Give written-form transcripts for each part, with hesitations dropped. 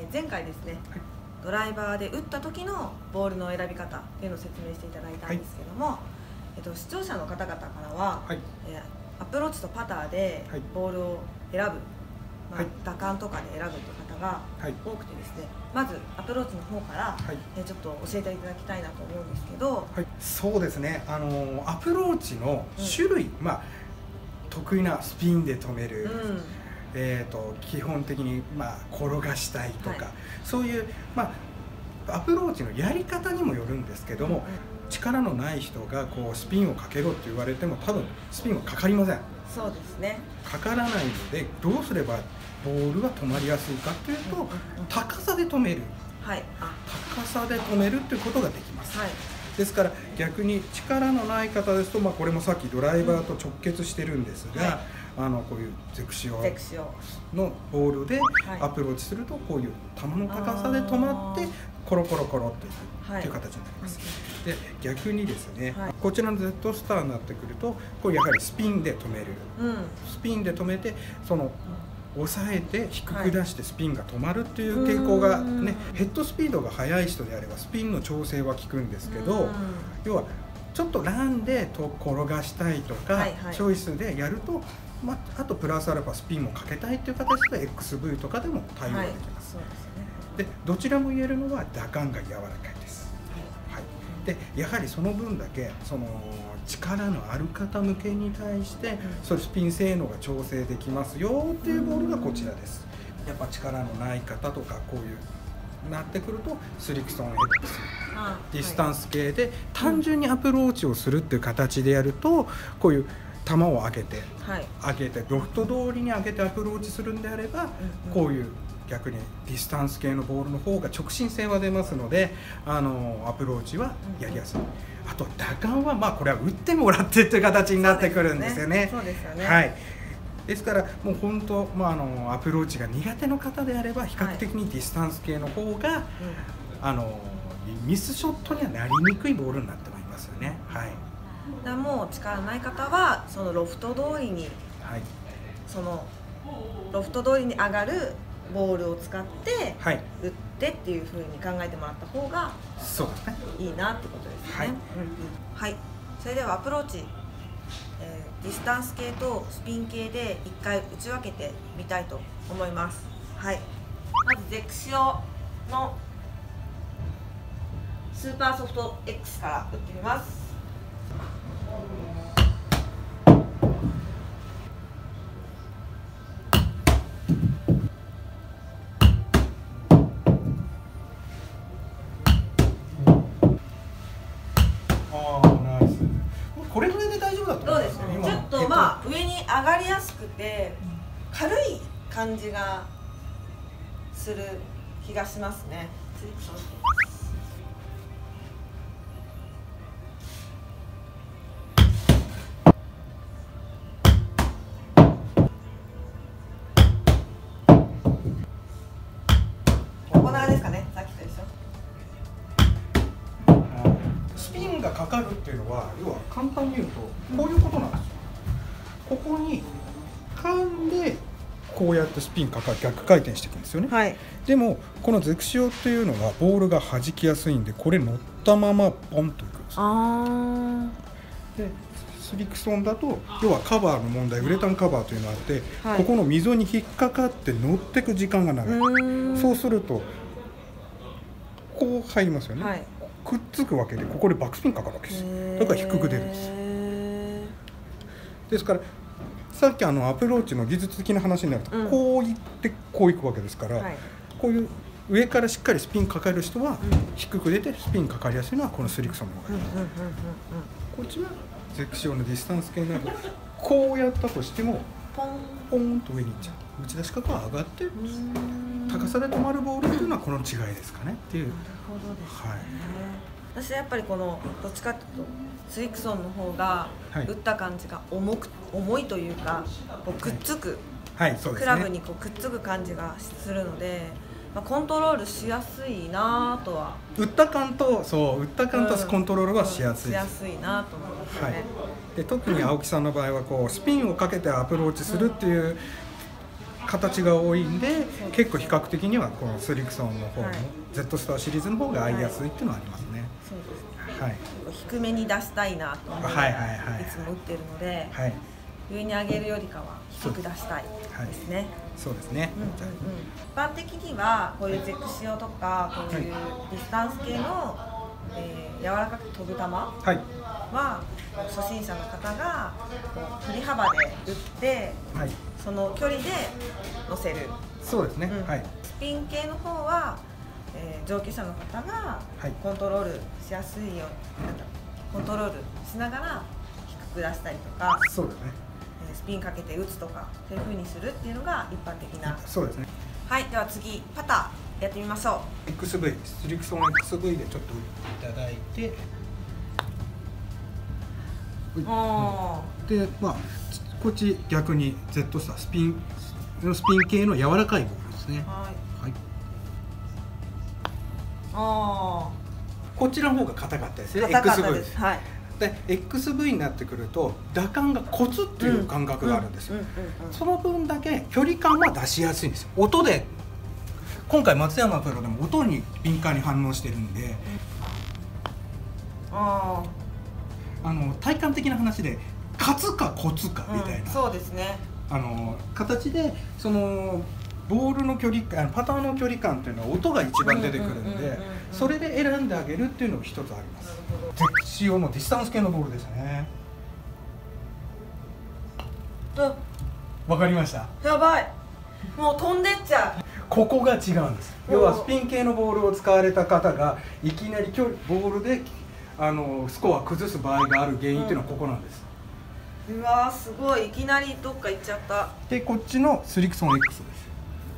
前回ですね、ドライバーで打った時のボールの選び方っていうのを説明していただいたんですけども、視聴者の方々からは、アプローチとパターでボールを選ぶ、打感とかで選ぶという方が多くてですね、まずアプローチの方から、ちょっと教えていただきたいなと思うんですけど。 そうですね、アプローチの種類、得意なスピンで止める、基本的に転がしたいとか、そういうアプローチのやり方にもよるんですけども、力のない人がこうスピンをかけろって言われても多分スピンはかかりません。 そうですね。 かからないので、どうすればボールが止まりやすいかというと、高さで止める、高さで止めるということができます。ですから逆に力のない方ですと、これもさっきドライバーと直結してるんですが、こういうゼクシオのボールでアプローチすると、こういう球の高さで止まってコロコロコロっていくという形になります。で逆にですね、こちらの Z スターになってくると、これやはりスピンで止める、スピンで止めて抑えて低く出してスピンが止まるっていう傾向がね、ヘッドスピードが速い人であればスピンの調整は効くんですけど、要はちょっとランで転がしたいとか、チョイスでやると、あとプラスアルファスピンもかけたいっていう形で XV とかでも対応できます。でどちらも言えるのは打感が柔らかいです。でやはりその分だけ力のある方向けに対してスピン性能が調整できますよっていうボールがこちらです。やっぱ力のない方とかこういうなってくるとスリクソン X ディスタンス系で単純にアプローチをするっていう形でやると、こういう球を上げてロフト通りに上げてアプローチするんであれば、こういう逆にディスタンス系のボールの方が直進性は出ますので、アプローチはやりやすい。あと打感はこれは打ってもらってという形になってくるんですよね。ですからもう本当、アプローチが苦手の方であれば比較的にディスタンス系の方が、ミスショットにはなりにくいボールになってまいりますよね。 もう力ない方はそのロフト通りに、そのロフト通りに上がるボールを使って打ってっていう風に考えてもらった方がいいなってことですね。それではアプローチ、ディスタンス系とスピン系で1回打ち分けてみたいと思います。まずゼクシオのスーパーソフト X から打ってみます。 これぐらいで大丈夫だと思いますね。 ちょっと上に上がりやすくて軽い感じがする気がしますね。横長ですかね、さっきと一緒。 スピンがかかるっていうのは、要は簡単に言うとこういうことなんですよ。ここに噛んでこうやってスピンかかる、逆回転していくんですよね。でもこのゼクシオっていうのはボールが弾きやすいんで、これ乗ったままポンといくんですよ。でスリクソンだと要はカバーの問題、ウレタンカバーというのがあって、ここの溝に引っかかって乗っていく時間が長い。そうするとこう入りますよね。くっつくわけで、ここでバックスピンかかるわけですよ。だから低く出るんです。ですからさっきアプローチの技術的な話になると、こういってこういくわけですから、こういう上からしっかりスピンかかる人は低く出てスピンかかりやすいのはこのスリクソンの方がいい。こっちはゼクシオのディスタンス系になると、こうやったとしてもポンと上にいっちゃう。打ち出し角が上がって高さで止まるボールっていうのはこの違いですかねっていう。 私はやっぱりこのどっちかっていうとスリクソンの方が打った感じが重いというか、くっつく、クラブにくっつく感じがするので、コントロールしやすいなとは。 打った感とコントロールはしやすいなと思いますね。 で特に青木さんの場合はこうスピンをかけてアプローチするっていう形が多いんで、結構比較的にはこのスリクソンの方の Z スターシリーズの方が合いやすいっていうのはありますね。 そうですね、 はい、 低めに出したいなと思っていつも打ってるので、上に上げるよりかは低く出したいですね。 そうですね。 一般的にはこういうゼクシオとかこういうディスタンス系の、柔らかく飛ぶ球は、初心者の方がこう振り幅で打って、その距離で乗せる。 そうですね。 スピン系の方は、上級者の方がコントロールしやすいように、コントロールしながら低く出したりとか、 そうですね、 スピンかけて打つとかそういう風にするっていうのが一般的な。 そうですね。 はい、では次パターやってみましょう。 XV、スリクソン XV でちょっと打っていただいて、でこっち逆に Z スタースピン系の柔らかいボールですね。こちらの方が硬かったですね。 XV です。で XV になってくると打感がコツっていう感覚があるんですよ。その分だけ距離感は出しやすいんですよ。音で今回松山プロでも音に敏感に反応してるんで、体感的な話で勝つかコツかみたいな、 そうですね、 形でそのボールの距離感、パターの距離感っていうのは音が一番出てくるんで、それで選んであげるっていうのが一つあります。ゼクシオのディスタンス系のボールですね。わかりました？ やばい、もう飛んでっちゃう。 ここが違うんです。要はスピン系のボールを使われた方がいきなりボールでスコア崩す場合がある原因っていうのはここなんです。 うわー、すごい、いきなりどっか行っちゃった。 でこっちのスリクソン X です。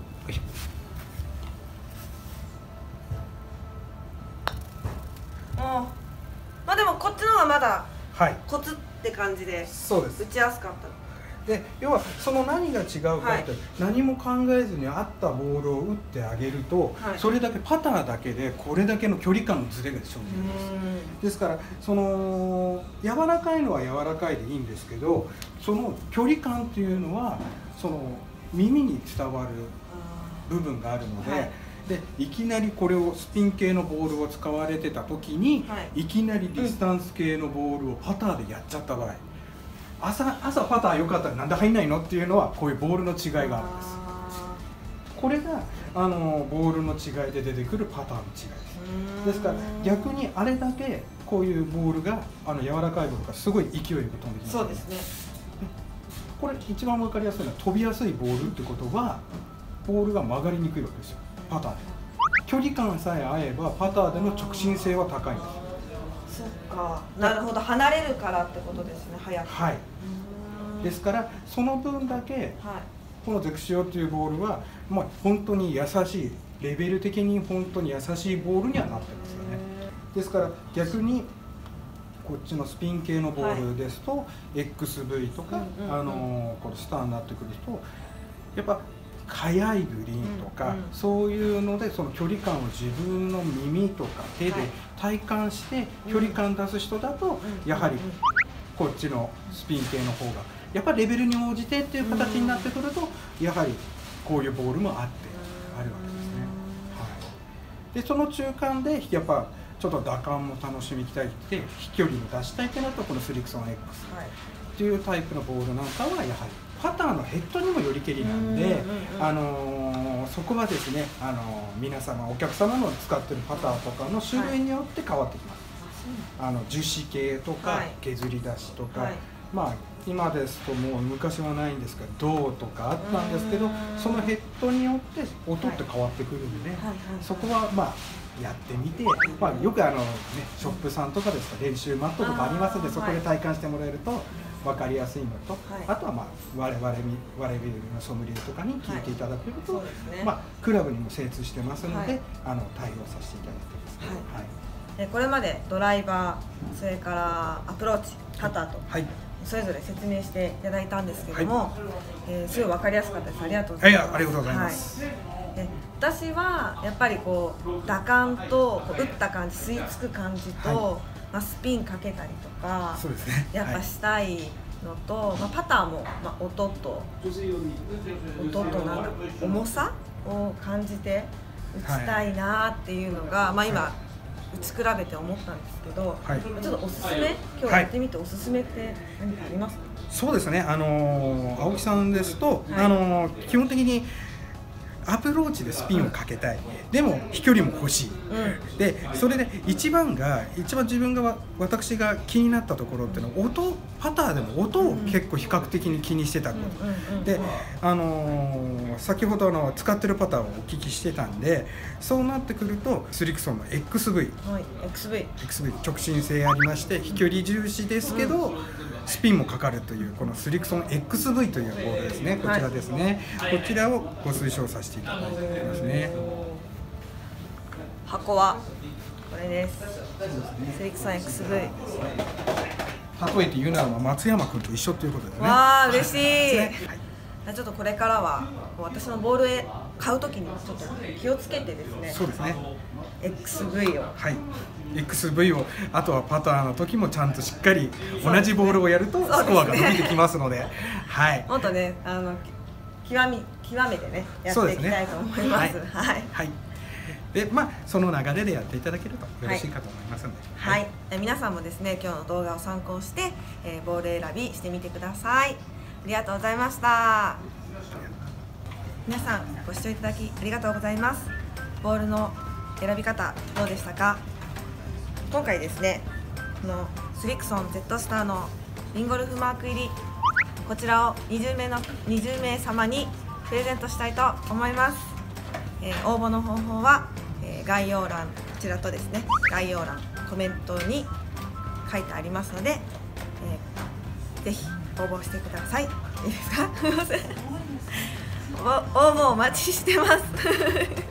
まあでもこっちの方がまだコツって感じで打ちやすかった。 で要はその何が違うかって、何も考えずに合ったボールを打ってあげると、それだけパターだけでこれだけの距離感のズレが生じるんです。ですからその柔らかいのは柔らかいでいいんですけど、その距離感っていうのはその耳に伝わる部分があるので、でいきなりこれをスピン系のボールを使われてた時に、いきなりディスタンス系のボールをパターでやっちゃった場合、朝パター良かったらなんで入んないのっていうのはこういうボールの違いがあるんです。これがボールの違いで出てくるパターンの違いです。ですから逆にあれだけこういうボールが柔らかいボールがすごい勢いよく飛んできます。 そうですね。 これ一番分かりやすいのは飛びやすいボールってことはボールが曲がりにくいわけですよ。パターで距離感さえ合えばパターでの直進性は高いんです。 そっか、なるほど、離れるからってことですね、早く。 ですからその分だけ、このゼクシオっていうボールは、本当に優しい、レベル的に本当に優しいボールにはなってますよね。ですから逆にこっちのスピン系のボールですと、XV とかこれスターになってくるとやっぱ速いグリーンとか、そういうのでその距離感を自分の耳とか手で体感して距離感出す人だと、やはりこっちのスピン系の方がやっぱりレベルに応じてっていう形になってくると、やはりこういうボールもあるわけですね。でその中間でやっぱちょっと打感も楽しみたいって飛距離も出したいってなるとこのスリクソン X っていうタイプのボールなんかはやはりパターのヘッドにもよりけりなんで、そこはですね、皆様お客様の使ってるパターとかの種類によって変わってきます。樹脂系とか削り出しとか、今ですともう昔はないんですけど銅とかあったんですけど、そのヘッドによって音って変わってくるんで、そこはやってみて、よくショップさんとかですと練習マットとかありますので、そこで体感してもらえると分かりやすいのと、あとは我々のソムリエとかに聞いていただけると、クラブにも精通してますので、対応させていただいてます。 これまでドライバー、それからアプローチ、パターとそれぞれ説明していただいたんですけども、すごい分かりやすかったです。ありがとうございます。 ありがとうございます。 私はやっぱりこう打感と打った感じ、吸い付く感じと、スピンかけたりとかやっぱしたいのと、パターも、音となんだ重さを感じて打ちたいなっていうのが、今打ち比べて思ったんですけど、ちょっとおすすめ、今日やってみておすすめって何かありますか？ そうですね、青木さんですと、基本的にアプローチでスピンをかけたい、でも飛距離も欲しい、でそれで一番私が気になったところっていうのはパターでも音を結構比較的に気にしてたことで、先ほど使ってるパターをお聞きしてたんで、そうなってくるとスリクソンの XV、直進性ありまして飛距離重視ですけど、スピンもかかるというこのスリクソン XV というボールですね。こちらですね、こちらをご推奨させていただいていますね。 箱はこれです。スリクソン XV。 例えて言うなら松山君と一緒ということですね。 わー、嬉しい。ちょっとこれからは私のボールへ買うときにちょっと気をつけてですね。 そうですね。 XV を。 はい。XV を、あとはパターの時もちゃんとしっかり同じボールをやるとスコアが伸びてきますので、はい。 もっとね、極めてねやっていきたいと思います。はい。はい。 で、その流れでやっていただけるとよろしいかと思いますので、 はい。皆さんもですね、今日の動画を参考して、ボール選びしてみてください。ありがとうございました。皆さんご視聴いただきありがとうございます。ボールの選び方どうでしたか？今回ですね、このスリクソン Z スターのリンゴルフマーク入り、こちらを20名様にプレゼントしたいと思います。応募の方法は、概要欄、こちらとですね、概要欄コメントに書いてありますので、ぜひ応募してください。いいですか？応募お待ちしてます。